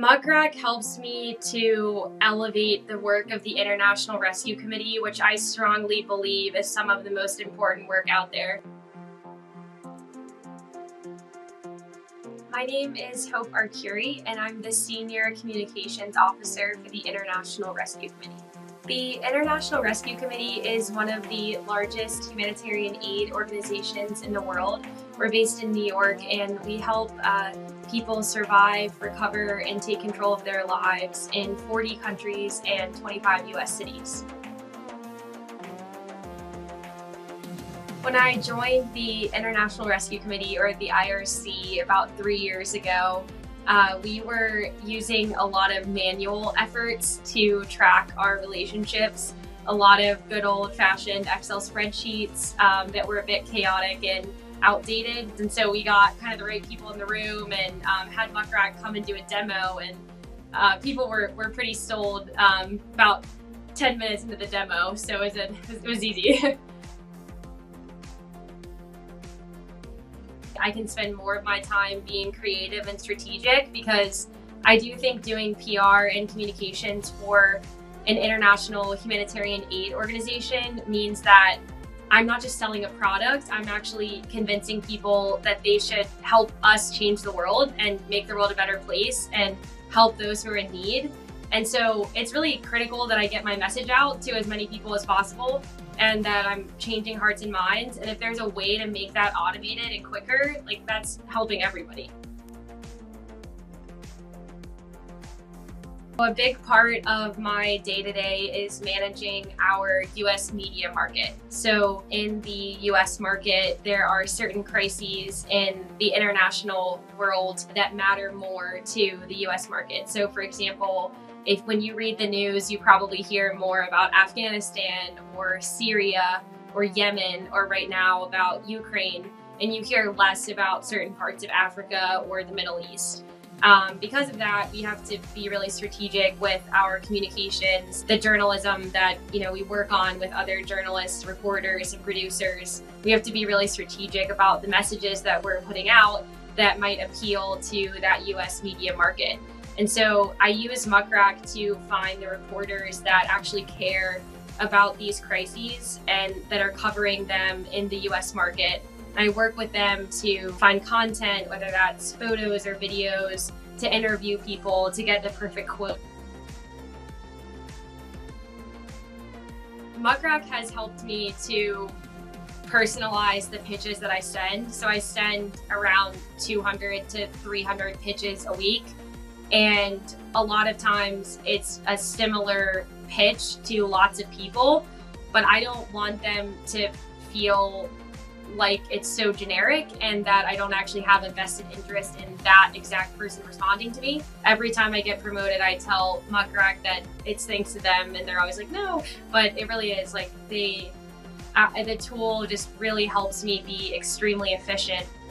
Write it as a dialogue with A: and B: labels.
A: Muck Rack helps me to elevate the work of the International Rescue Committee, which I strongly believe is some of the most important work out there. My name is Hope Arcuri, and I'm the Senior Communications Officer for the International Rescue Committee. The International Rescue Committee is one of the largest humanitarian aid organizations in the world. We're based in New York, and we help people survive, recover, and take control of their lives in 40 countries and 25 US cities. When I joined the International Rescue Committee, or the IRC, about 3 years ago, we were using a lot of manual efforts to track our relationships, a lot of good old-fashioned Excel spreadsheets that were a bit chaotic and outdated. And so we got kind of the right people in the room and had Muck Rack come and do a demo, and people were pretty sold about 10 minutes into the demo, so it was easy. I can spend more of my time being creative and strategic, because I do think doing PR and communications for an international humanitarian aid organization means that I'm not just selling a product, I'm actually convincing people that they should help us change the world and make the world a better place and help those who are in need. And so it's really critical that I get my message out to as many people as possible, and that I'm changing hearts and minds. And if there's a way to make that automated and quicker, like, that's helping everybody. A big part of my day-to-day is managing our US media market. So in the US market, there are certain crises in the international world that matter more to the US market. So for example, when you read the news, you probably hear more about Afghanistan or Syria or Yemen, or right now about Ukraine, and you hear less about certain parts of Africa or the Middle East. Because of that, we have to be really strategic with our communications, the journalism that we work on with other journalists, reporters, and producers. We have to be really strategic about the messages that we're putting out that might appeal to that US media market. And so I use Muck Rack to find the reporters that actually care about these crises and that are covering them in the US market. I work with them to find content, whether that's photos or videos, to interview people, to get the perfect quote. Muck Rack has helped me to personalize the pitches that I send. So I send around 200 to 300 pitches a week. And a lot of times it's a similar pitch to lots of people, but I don't want them to feel like it's so generic and that I don't actually have a vested interest in that exact person responding to me. Every time I get promoted, I tell Muck Rack that it's thanks to them, and they're always like, no, but it really is. Like, the tool just really helps me be extremely efficient